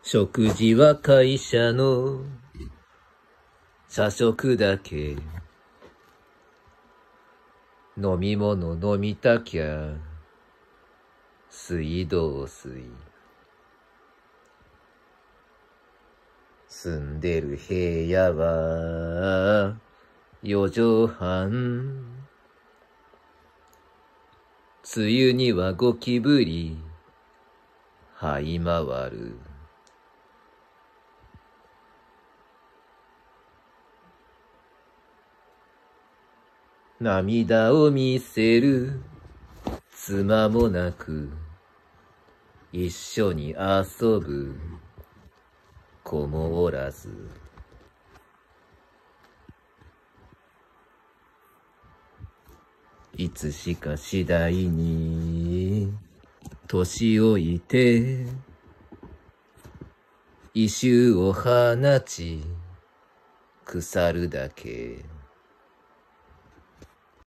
食事は会社の社食だけ。飲み物飲みたきゃ水道水。住んでる部屋は4畳半。梅雨にはゴキブリ這い回る。涙を見せる妻もなく、一緒に遊ぶ子もおらず。いつしか次第に年老いて、異臭を放ち腐るだけ。